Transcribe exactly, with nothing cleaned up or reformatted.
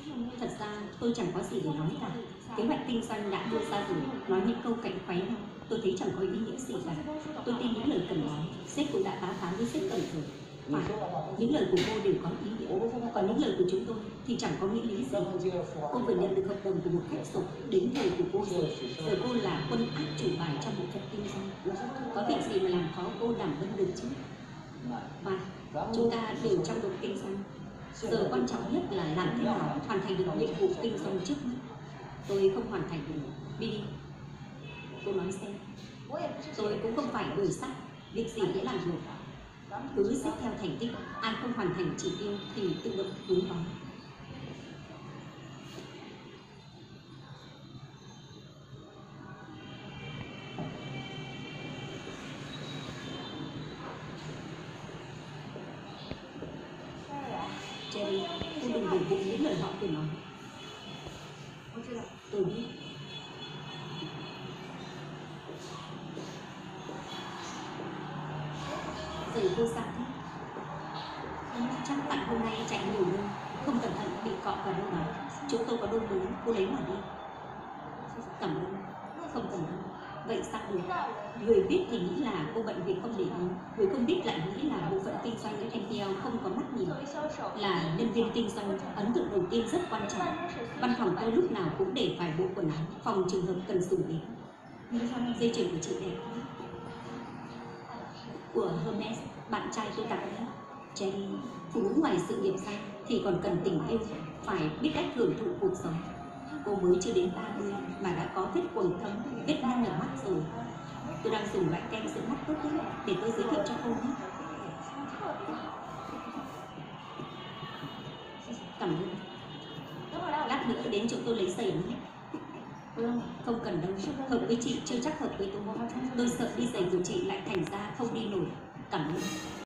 Thật ra tôi chẳng có gì để nói cả. Kế hoạch kinh doanh đã đưa ra rồi, nói những câu cạnh khoái nhau, tôi thấy chẳng có ý nghĩa gì cả. Tôi tin những lời cần nói, sếp cũng đã báo cáo với sếp tổng rồi. Phải, những lời của cô đều có ý nghĩa, còn những lời của chúng tôi thì chẳng có nghĩa lý gì. Cô vừa nhận được hợp đồng của một khách sộp, đến thời của cô rồi. Giờ cô là quân át chủ bài trong bộ phận kinh doanh. Có việc gì mà làm khó cô đảm đương được chứ? Và chúng ta đều trong đội kinh doanh. Giờ quan trọng nhất là làm thế nào hoàn thành được nhiệm vụ kinh doanh trước mắt. Tôi không hoàn thành được. Đi đi. Cô nói xem. Tôi cũng không phải người sắt, việc gì cũng làm được. Cứ xếp theo thành tích, ai không hoàn thành chỉ tiêu thì tự động hướng vào. Jerry, cô đừng để bụng những lời họ vừa nói. Tôi biết. Giờ cô sao thế? Chắc tại hôm nay chạy nhiều nơi, không cẩn thận bị cọ vào đâu đó. Chúng tôi có đôi mới, cô lấy mà đi. Cảm ơn. Không cần đâu. Vậy sao được? Người biết thì nghĩ là cô bận việc không để ý, người không biết lại nghĩ là bộ phận kinh doanh của en pê lờ không có mắt nhìn. Là nhân viên kinh doanh, ấn tượng đầu tiên rất quan trọng. Văn phòng tôi lúc nào cũng để vài bộ quần áo, phòng trường hợp cần dùng đến. Dây chuyền của chị đẹp. Của Hermes, bạn trai tôi tặng đấy. Jenny, phụ nữ ngoài sự nghiệp ra thì còn cần tình yêu, phải biết cách hưởng thụ cuộc sống. Cô mới chưa đến ba mươi mà đã có vết quầng thâm, vết nhăn ở mắt rồi. Tôi đang dùng loại kem dưỡng mắt tốt nhất để tôi giới thiệu cho cô nhé. Cảm ơn. Lát nữa đến chỗ tôi lấy giày nhé. Không cần đâu, hợp với chị chưa chắc hợp với tôi. Tôi sợ đi giày của chị lại thành ra không đi nổi. Cảm ơn.